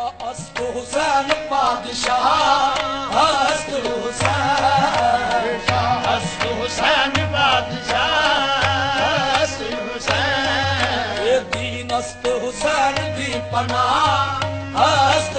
است حسین بادشاہ است حسین است حسین بادشاہ است حسین یہ دین است حسین دی پناہ است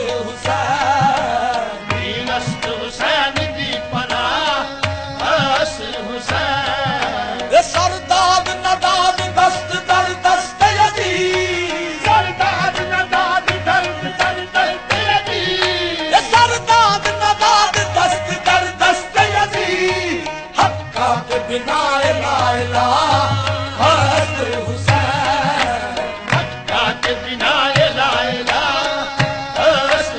حسین دین است حسین دی پناہ است حسین یہ سرداد نداد دست در دست یزید سرداد نداد دست در دست یزید یہ سرداد نداد دست در دست یزید حقا کے بنا لا الہ است حسین حقا کے بنا لا الہ است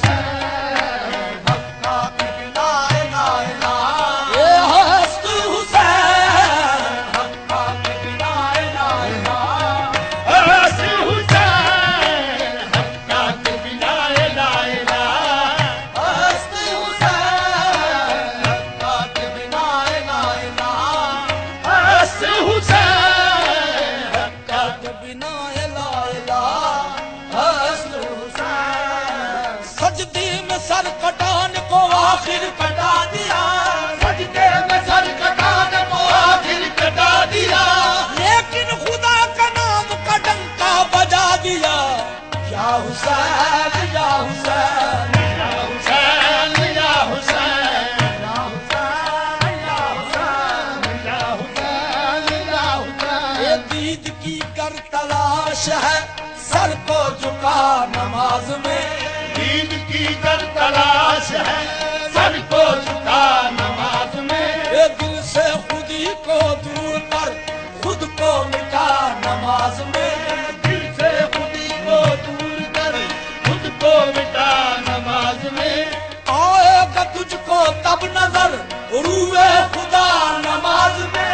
حسین حقا کے بنا لا الہ یہ است حسین حقا کے بنا لا الہ است حسین حقا کے بنا لا الہ است حسین حقا کے بنا لا الہ است حسین حقا کے بنا لا الہ است حسین سجدے میں سر کٹان کو آخر کٹا دیا سجدے میں سر کٹان کو آخر کٹا دیا لیکن خدا کا نام کا ڈنکا بجا دیا یا حسین یا حسین یا حسین یا حسین یا حسین یا حسین یا حسین یا حسین یہ دید کی کر تلاش ہے سر کو جھکا نماز میں دید کی کر تلاش ہے سر کو جھکا نماز میں یہ دل سے خودی کو دور کر خود کو مٹا نماز میں دل سے خودی کو دور کر خود کو مٹا نماز میں آئے گا تجھ کو تب نظر روح خدا نماز میں